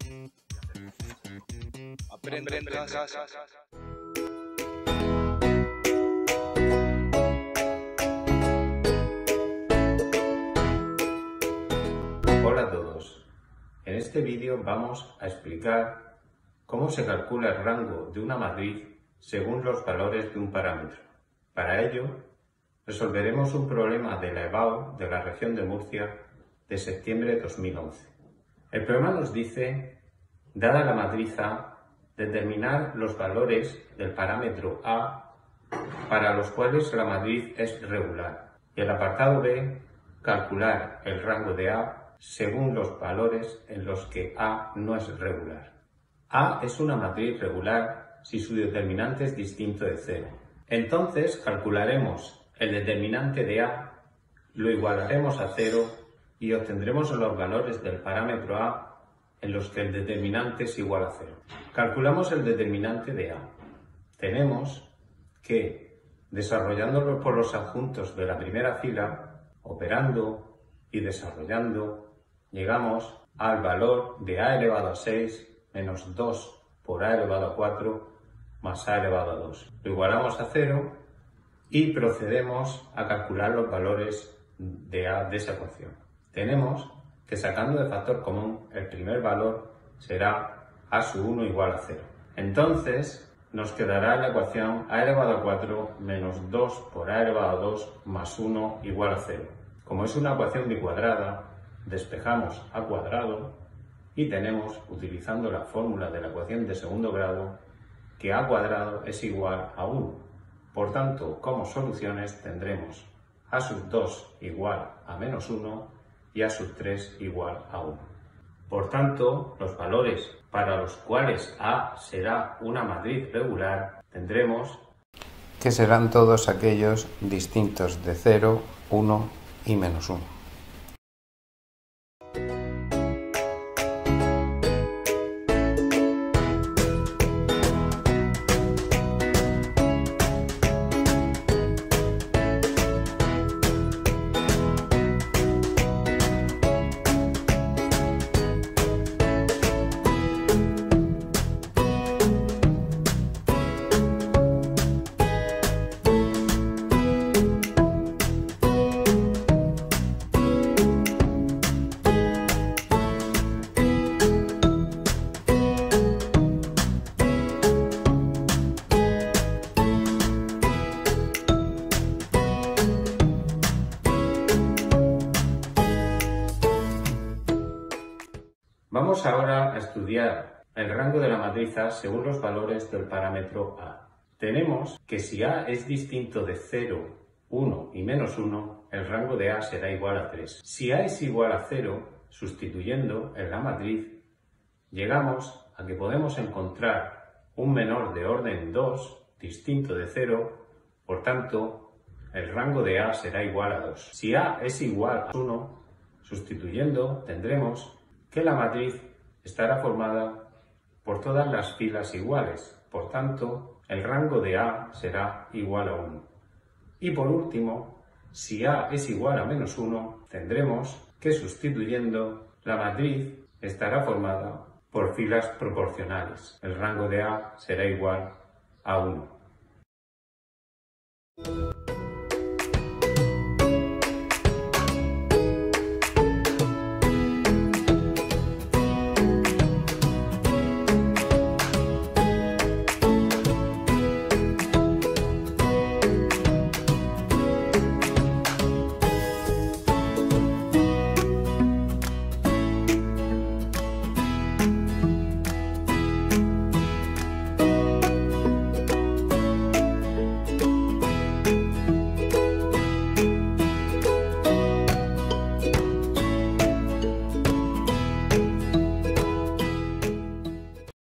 Aprende en casa. Hola a todos. En este vídeo vamos a explicar cómo se calcula el rango de una matriz según los valores de un parámetro. Para ello, resolveremos un problema de la EBAU de la región de Murcia de septiembre de 2011. El problema nos dice, dada la matriz A, determinar los valores del parámetro A para los cuales la matriz es regular. Y el apartado B, calcular el rango de A según los valores en los que A no es regular. A es una matriz regular si su determinante es distinto de 0. Entonces calcularemos el determinante de A, lo igualaremos a 0 y obtendremos los valores del parámetro A en los que el determinante es igual a 0. Calculamos el determinante de A. Tenemos que, desarrollándolo por los adjuntos de la primera fila, operando y desarrollando, llegamos al valor de A elevado a 6 menos 2 por A elevado a 4 más A elevado a 2. Lo igualamos a 0 y procedemos a calcular los valores de A de esa ecuación. Tenemos que sacando de factor común el primer valor será A sub 1 igual a 0. Entonces nos quedará la ecuación A elevado a 4 menos 2 por A elevado a 2 más 1 igual a 0. Como es una ecuación bicuadrada, despejamos A cuadrado y tenemos, utilizando la fórmula de la ecuación de segundo grado, que A cuadrado es igual a 1. Por tanto, como soluciones tendremos A sub 2 igual a menos 1 y A sub 3 igual a 1. Por tanto, los valores para los cuales A será una matriz regular tendremos que serán todos aquellos distintos de 0, 1 y menos 1. Vamos ahora a estudiar el rango de la matriz A según los valores del parámetro A. Tenemos que si A es distinto de 0, 1 y menos 1, el rango de A será igual a 3. Si A es igual a 0, sustituyendo en la matriz, llegamos a que podemos encontrar un menor de orden 2 distinto de 0, por tanto, el rango de A será igual a 2. Si A es igual a 1, sustituyendo, tendremos que la matriz estará formada por todas las filas iguales, por tanto, el rango de A será igual a 1. Y por último, si A es igual a menos 1, tendremos que sustituyendo, la matriz estará formada por filas proporcionales. El rango de A será igual a 1.